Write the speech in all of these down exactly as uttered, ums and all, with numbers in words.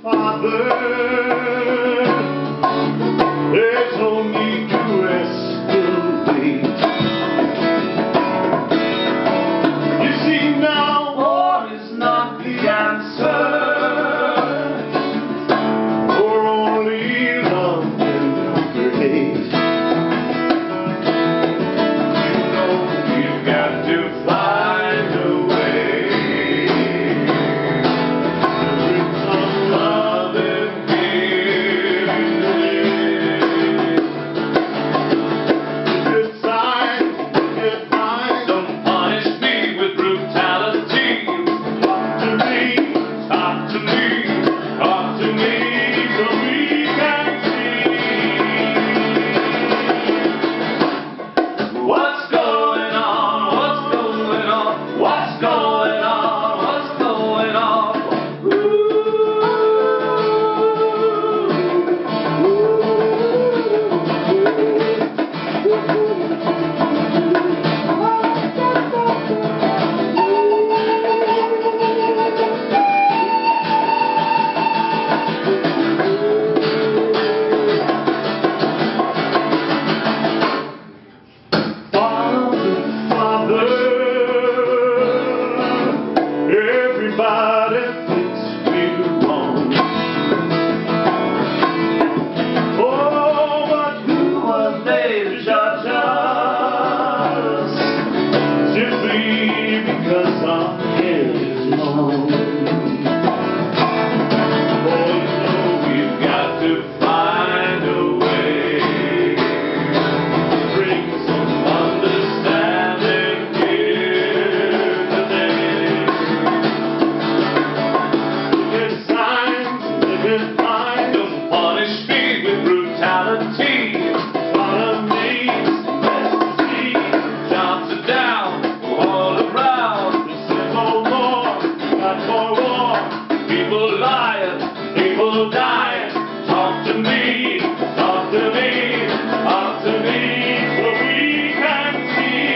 Father, there's no need to escalate. You see now, war is not the answer, or only love can conquer hate. You know we've got to find a way to bring some love and peace. Good sign, good sign. Don't punish me with brutality. Talk to me, talk to me, talk to me, so we can see what's going on, what's going on, what's going on, what's going on. Father, Father, everybody thinks we're wrong. Oh, but who are they to judge us simply because our hair is long? Oh, you know we've got to find a way to bring some understanding here today. Good signs, good signs. Don't punish me with brutality. Follow me, best to see. Jobs are down, all around. This is more war, not more war. People lying, people dying. Talk to me, talk to me, talk to me, so we can see.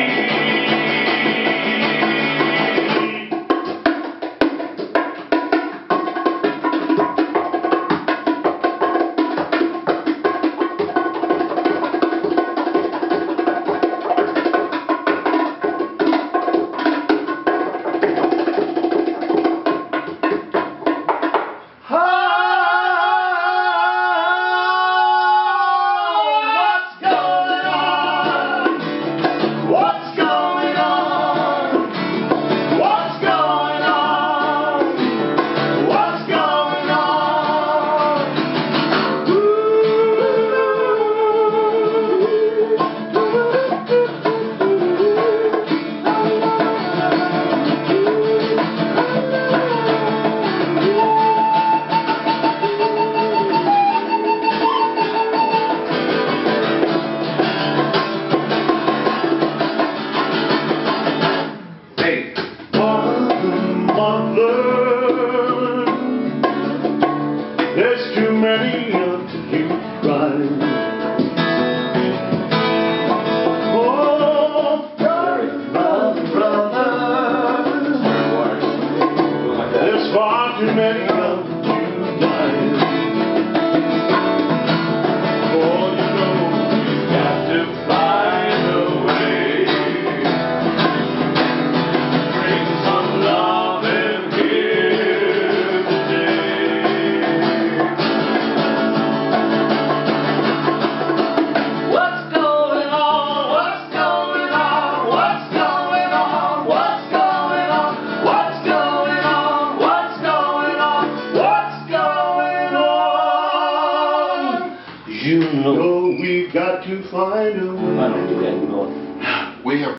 What's going on? What's going on? What's going on? Hey, Mother, Mother, there's too many of you crying. Oh, brother, brother, brother, there's far too many of you dying. Oh, you know we've got to find a way. Bring some love and give today. What's going on? What's going on? What's going on? What's going on? What's going on? What's going on? What's going on? You know we've got to find a way. I don't do that, you know. We have